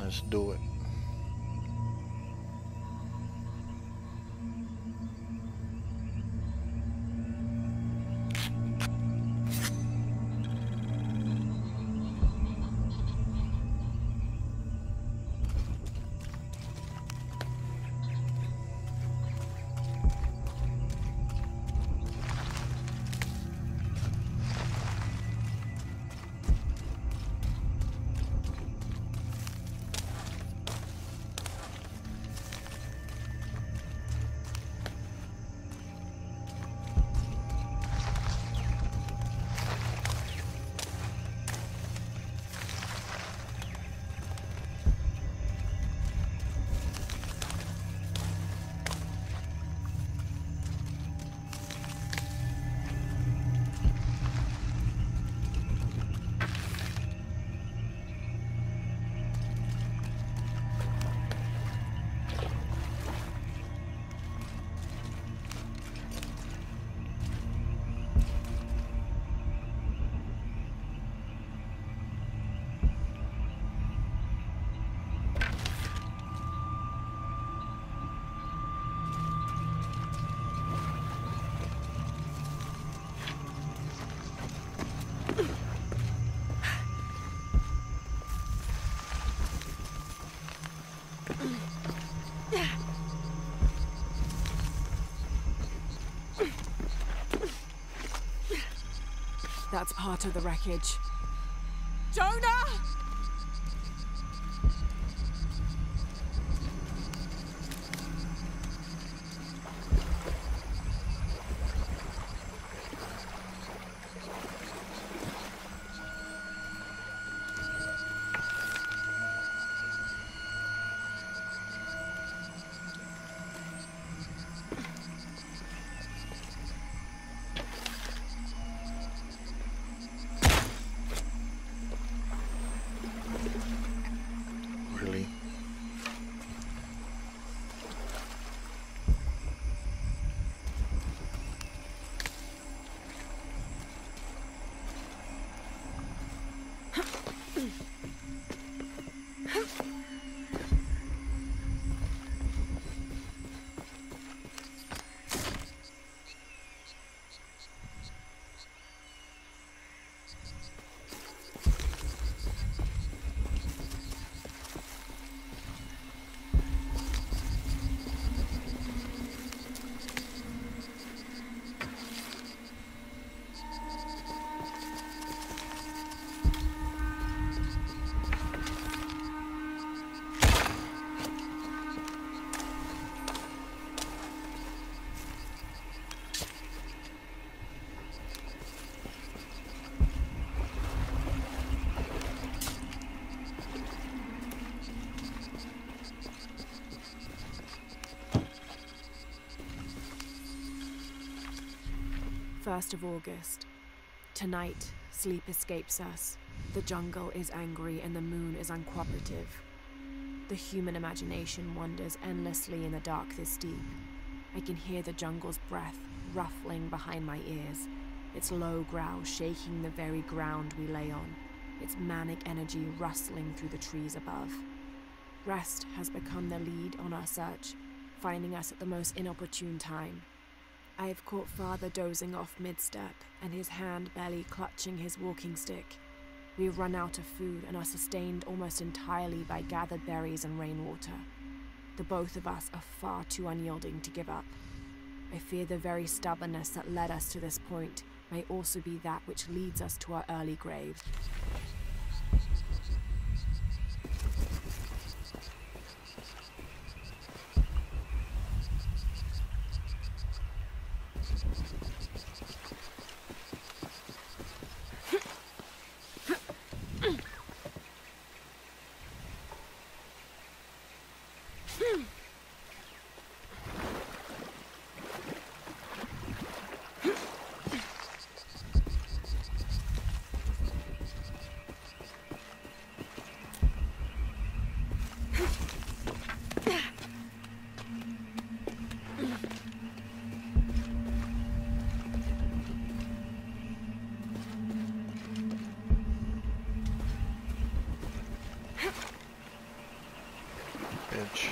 Let's do it. That's part of the wreckage. Jonah! Really? First of August. Tonight, sleep escapes us. The jungle is angry and the moon is uncooperative. The human imagination wanders endlessly in the dark this deep. I can hear the jungle's breath ruffling behind my ears, its low growl shaking the very ground we lay on, its manic energy rustling through the trees above. Rest has become the lead on our search, finding us at the most inopportune time. I have caught Father dozing off mid-step, and his hand barely clutching his walking stick. We have run out of food and are sustained almost entirely by gathered berries and rainwater. The both of us are far too unyielding to give up. I fear the very stubbornness that led us to this point may also be that which leads us to our early grave. Bench.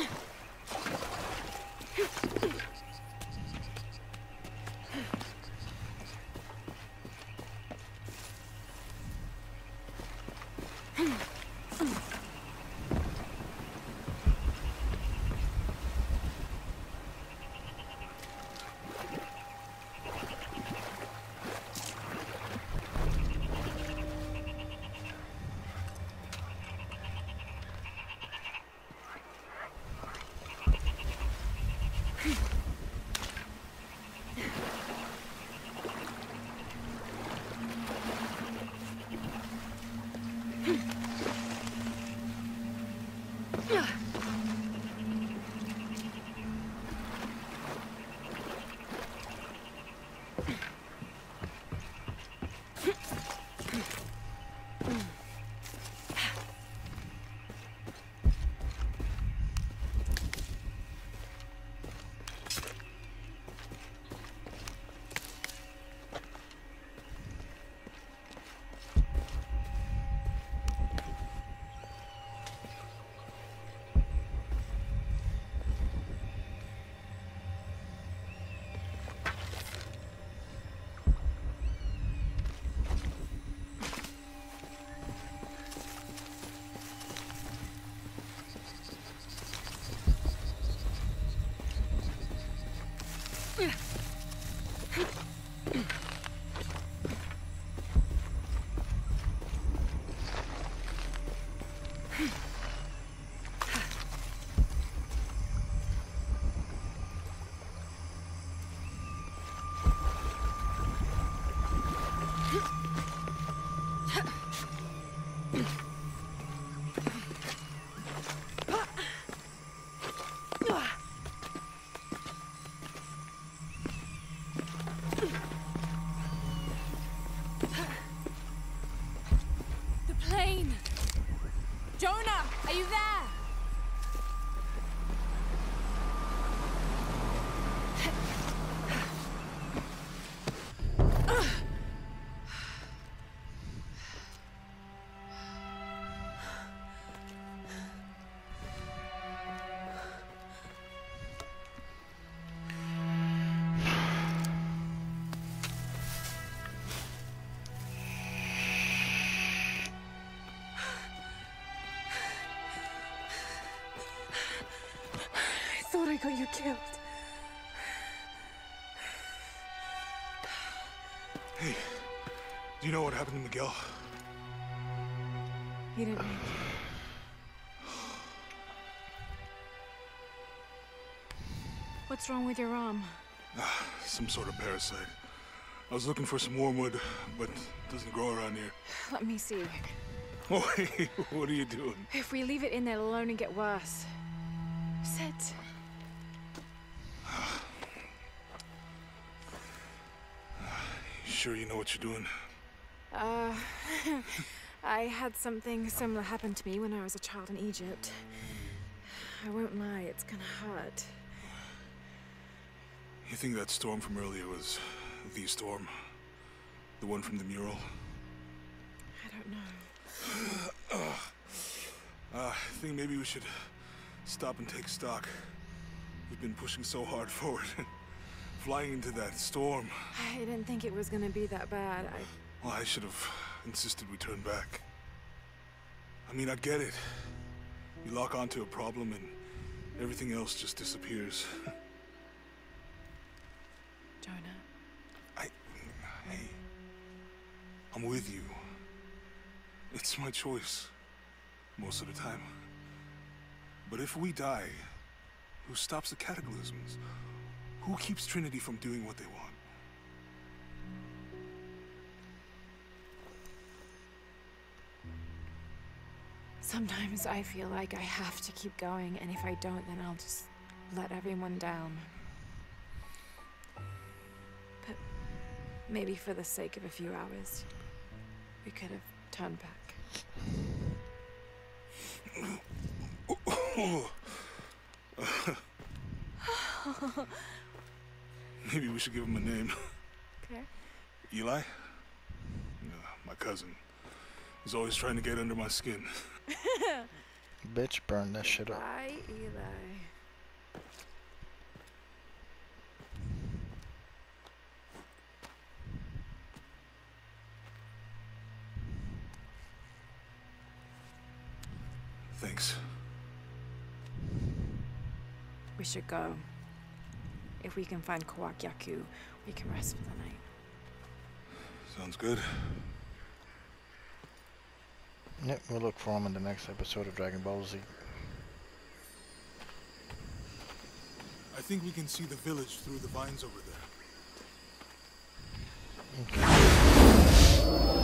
The plane! Jonah, are you there? I thought I got you killed. Hey, do you know what happened to Miguel? He didn't make it. What's wrong with your arm? Some sort of parasite. I was looking for some wormwood, but it doesn't grow around here. Let me see. Oh, hey, what are you doing? If we leave it in there, it'll only get worse. Sit. Sure you know what you're doing? I had something similar happen to me when I was a child in Egypt. I won't lie, it's gonna hurt. You think that storm from earlier was the storm? The one from the mural? I don't know. I think maybe we should stop and take stock. We've been pushing so hard forward. Flying into that storm. I didn't think it was gonna be that bad. Well, I should have insisted we turn back. I mean, I get it. You lock onto a problem and everything else just disappears. Jonah. Hey, I'm with you. It's my choice, most of the time. But if we die, who stops the cataclysms? Who keeps Trinity from doing what they want? Sometimes I feel like I have to keep going, and if I don't, then I'll just let everyone down. But maybe for the sake of a few hours, we could have turned back. Maybe we should give him a name. Okay. Eli? My cousin. He's always trying to get under my skin. Bitch, burn that shit up. Bye, Eli. Thanks. We should go. If we can find Kawak Yaku, we can rest for the night. Sounds good. Yep, we'll look for him in the next episode of Dragon Ball Z. I think we can see the village through the vines over there. Okay.